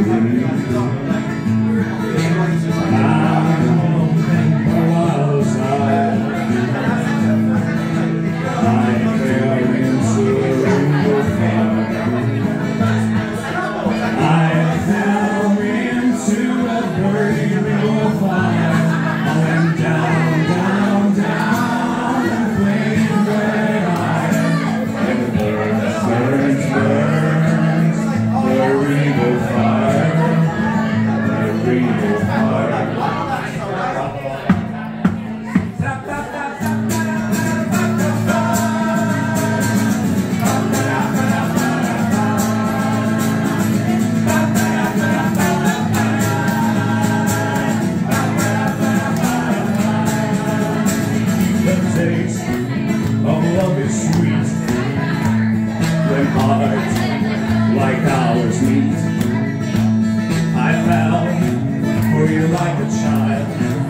Like ours meet, I fell for you like a child,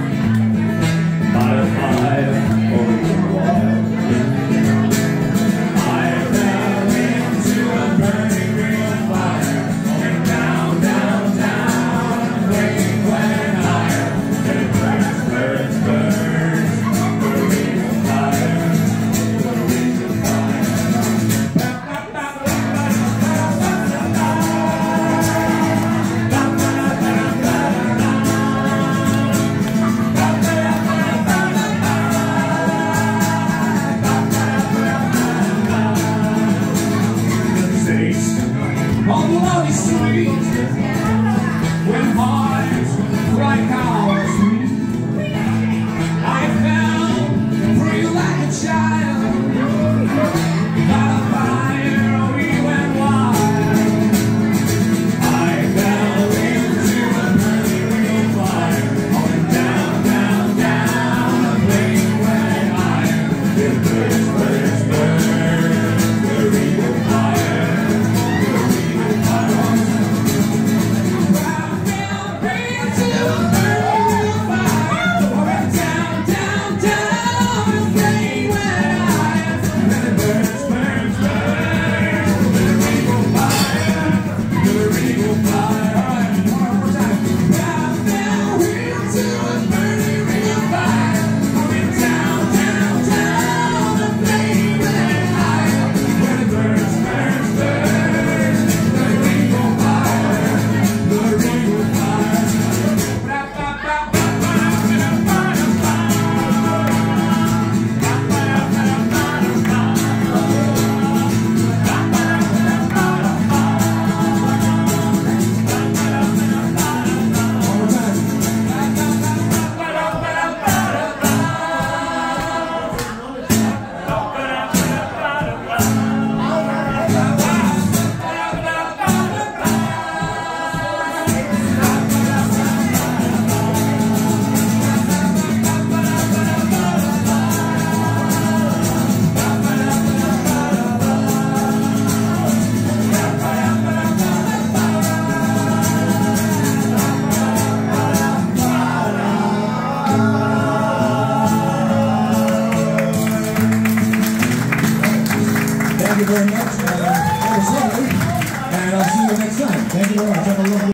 by a fire or a wild. I fell into a burning ring of fire, and down, down, down, flaming when higher, and it burns, burns, burns, the ring of fire, the ring of fire. On the lonely street, when hearts like ours meet, I fell for you like a child, by the fire we went wild. I fell into a burning ring of fire, going down, down, down, the flame went higher. It burns, burns, burns, the ring of fire. Thank you very much. That was lovely. And I'll see you next time. Thank you very much. Have a lovely